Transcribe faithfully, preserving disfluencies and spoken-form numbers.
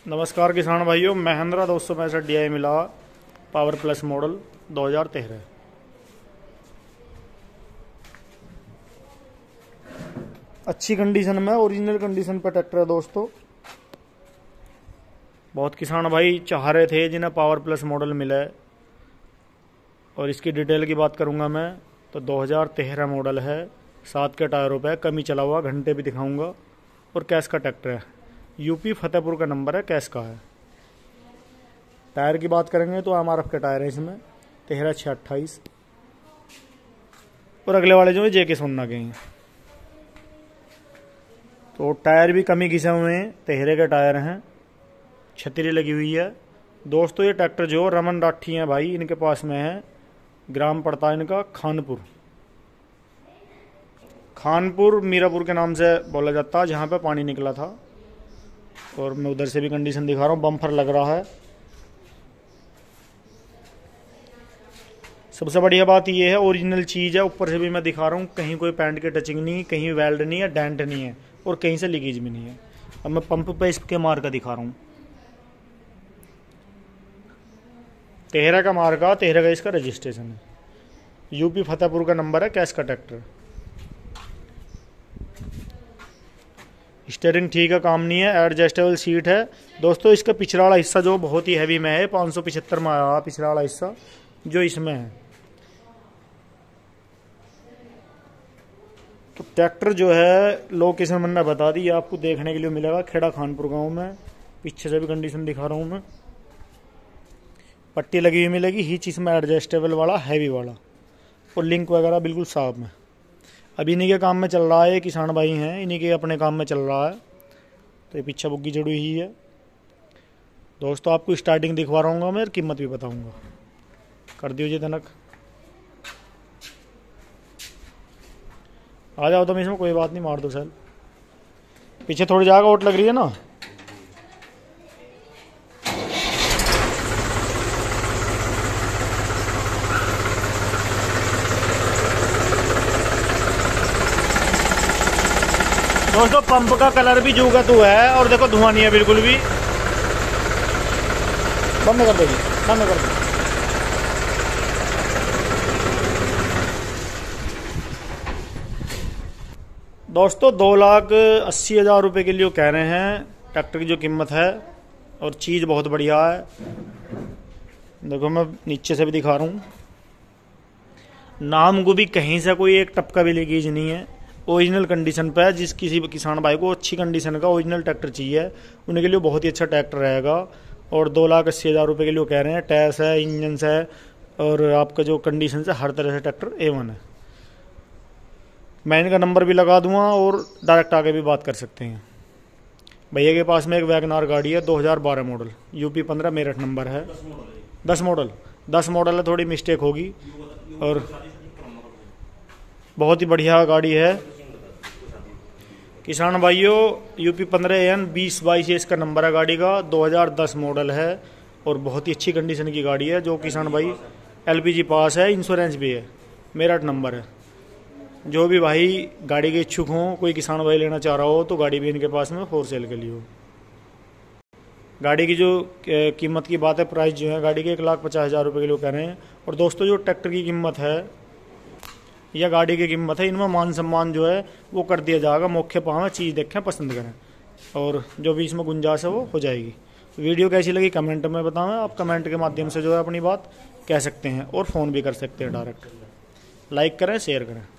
नमस्कार किसान भाइयों, महिंद्रा दो सौ पैंसठ डी आई मिला पावर प्लस मॉडल दो हज़ार तेरह। अच्छी कंडीशन में, ओरिजिनल कंडीशन पर ट्रैक्टर है दोस्तों। बहुत किसान भाई चाह रहे थे जिन्हें पावर प्लस मॉडल मिले, और इसकी डिटेल की बात करूंगा मैं तो दो हज़ार तेरह मॉडल है। सात के टायरों पे, कम ही चला हुआ, घंटे भी दिखाऊंगा। और कैश का ट्रैक्टर है, यूपी फतेहपुर का नंबर है, कैश का है। टायर की बात करेंगे तो एम आर एफ के टायर है इसमें, तेरह छः अट्ठाईस। और अगले वाले जो है जे के सोना के हैं। तो टायर भी कमी घिसे हुए हैं, तेरह के टायर हैं, छतरी लगी हुई है दोस्तों। ये ट्रैक्टर जो रमन राठी है भाई, इनके पास में है। ग्राम पड़ता है इनका खानपुर, खानपुर मीरापुर के नाम से बोला जाता है, जहाँ पे पानी निकला था। और मैं उधर से भी कंडीशन दिखा रहा हूँ, बम्पर लग रहा है। सबसे बढ़िया बात ये है, ओरिजिनल चीज़ है। ऊपर से भी मैं दिखा रहा हूँ, कहीं कोई पैंट की टचिंग नहीं, कहीं वेल्ड नहीं है, डेंट नहीं है, और कहीं से लीकेज भी नहीं है। अब मैं पंप पे इसके मार्का दिखा रहा हूँ, तेरह का मार्का, तेरह का इसका रजिस्ट्रेशन है, यूपी फतेहपुर का नंबर है, कैश का ट्रैक्टर। स्टीयरिंग ठीक है, काम नहीं है, एडजस्टेबल सीट है दोस्तों। इसका पिछला वाला हिस्सा जो बहुत ही हैवी में है, पाँच सौ पिछहत्तर में आया पिछला वाला हिस्सा जो इसमें है। तो ट्रैक्टर जो है लोकेशन मैंने बता दी, आपको देखने के लिए मिलेगा खेड़ा खानपुर गांव में। पीछे से भी कंडीशन दिखा रहा हूं मैं, पट्टी लगी हुई मिलेगी, हिच इसमें एडजस्टेबल वाला, हैवी वाला, और लिंक वगैरह बिल्कुल साफ में। अभी इन्हीं के काम में चल रहा है, ये किसान भाई हैं, इन्हीं के अपने काम में चल रहा है। तो ये पीछे बुग्गी जुड़ी हुई है दोस्तों। आपको स्टार्टिंग दिखवा रहा हूँ मैं, कीमत भी बताऊंगा। कर दीजिए धनक, आ जाओ तुम इसमें, कोई बात नहीं, मार दो सर। पीछे थोड़ी जगह ओट लग रही है ना। दोस्तों पंप का कलर भी जू का तू है, और देखो धुआं नहीं है बिल्कुल भी। बंद कर देगी, बंद कर दो। दोस्तों दो लाख अस्सी हज़ार रुपये के लिए कह रहे हैं ट्रैक्टर की जो कीमत है, और चीज़ बहुत बढ़िया है। देखो मैं नीचे से भी दिखा रहा हूँ, नाम को भी कहीं से कोई एक टपका भी लीकेज नहीं है, ओरिजिनल कंडीशन पे है। जिस किसी किसान भाई को अच्छी कंडीशन का ओरिजिनल ट्रैक्टर चाहिए, उनके लिए बहुत ही अच्छा ट्रैक्टर रहेगा। और दो लाख अस्सी हज़ार रुपये के लिए कह रहे हैं। टैस है, इंजन है, और आपका जो कंडीशन है, हर तरह से ट्रैक्टर ए वन है। मैं इनका नंबर भी लगा दूंगा, और डायरेक्ट आके भी बात कर सकते हैं। भैया के पास में एक वैगनार गाड़ी है, दो हज़ार बारह मॉडल, यूपी पंद्रह मेरठ नंबर है। दस मॉडल दस मॉडल है, थोड़ी मिस्टेक होगी। और बहुत ही बढ़िया गाड़ी है किसान भाइयों। यूपी पंद्रह एन बीस बाईस इसका नंबर है गाड़ी का, दो हज़ार दस मॉडल है, और बहुत ही अच्छी कंडीशन की गाड़ी है। जो किसान भाई एलपीजी पास है, इंश्योरेंस भी है, मेरठ नंबर है। जो भी भाई गाड़ी के इच्छुक हों, कोई किसान भाई लेना चाह रहा हो, तो गाड़ी भी इनके पास में फोर सेल के लिए हो। गाड़ी की जो कीमत की बात है, प्राइस जो है गाड़ी के एक लाख पचास हज़ार रुपये के लिए कह रहे हैं। और दोस्तों जो ट्रैक्टर की कीमत है या गाड़ी की कीमत है, इनमें मान सम्मान जो है वो कर दिया जाएगा। मौके पर हमें चीज़ देखें, पसंद करें, और जो भी इसमें गुंजाइश है वो हो जाएगी। वीडियो कैसी लगी कमेंट में बताएं। आप कमेंट के माध्यम से जो है अपनी बात कह सकते हैं, और फ़ोन भी कर सकते हैं डायरेक्ट। लाइक करें, शेयर करें।